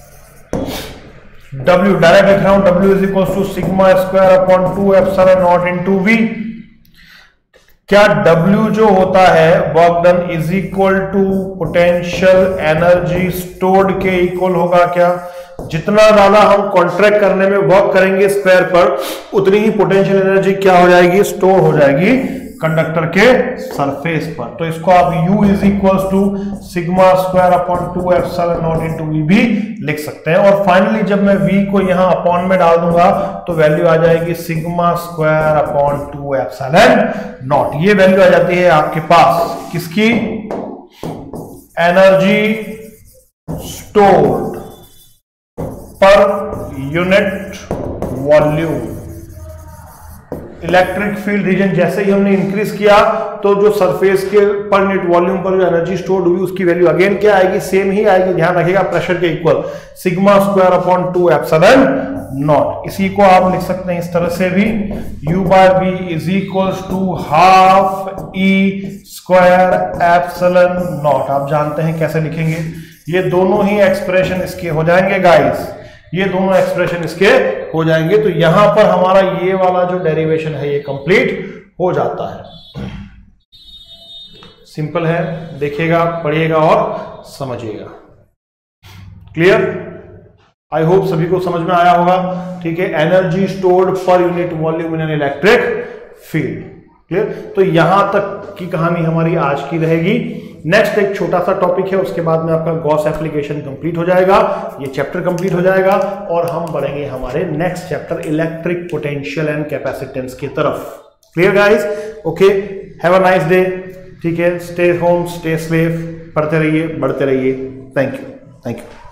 W direct लिख रहा हूं, W is equal to sigma square upon two epsilon not into V। क्या W जो होता है work done is equal to potential energy stored के इक्वल होगा क्या? जितना ज्यादा हम कॉन्ट्रैक्ट करने में वर्क करेंगे स्क्वायर पर, उतनी ही पोटेंशियल एनर्जी क्या हो जाएगी? स्टोर हो जाएगी कंडक्टर के सरफेस पर। तो इसको आप U is equal to sigma square upon two epsilon not into V भी लिख सकते हैं। और फाइनली जब मैं V को यहां अपॉन में डाल दूंगा तो वैल्यू आ जाएगी sigma square upon two epsilon not. ये वैल्यू आ जाती है आपके पास किसकी? Energy stored per unit volume. Electric field region जैसे ही हमने इंक्रीज किया तो जो सरफेस के पर यूनिट वॉल्यूम पर जो एनर्जी स्टोर्ड हुई उसकी वैल्यू अगेन क्या आएगी? सेम ही आएगी। ध्यान रखिएगा प्रेशर के equal sigma square upon two epsilon naught. इसी को आप लिख सकते हैं इस तरह से भी, U by V is equal to half E square epsilon naught. आप जानते हैं कैसे लिखेंगे, ये दोनों ही एक्सप्रेशन इसके हो जाएंगे गाइस, ये दोनों एक्सप्रेशन इसके हो जाएंगे। तो यहां पर हमारा ये वाला जो डेरिवेशन है ये कंप्लीट हो जाता है। सिंपल है, देखिएगा, पढ़िएगा और समझिएगा। क्लियर? आई होप सभी को समझ में आया होगा। ठीक है, energy stored per unit volume in an electric field. Clear? तो यहां तक की कहानी हमारी आज की रहेगी। नेक्स्ट एक छोटा सा टॉपिक है, उसके बाद में आपका गॉस एप्लीकेशन कंप्लीट हो जाएगा, ये चैप्टर कंप्लीट हो जाएगा और हम बढ़ेंगे हमारे next chapter electric potential and capacitance की तरफ। Clear guys? Okay, have a nice day. ठीक है, स्टे होम, स्टे सेफ, पढ़ते रहिए, बढ़ते रहिए। Thank you, thank you.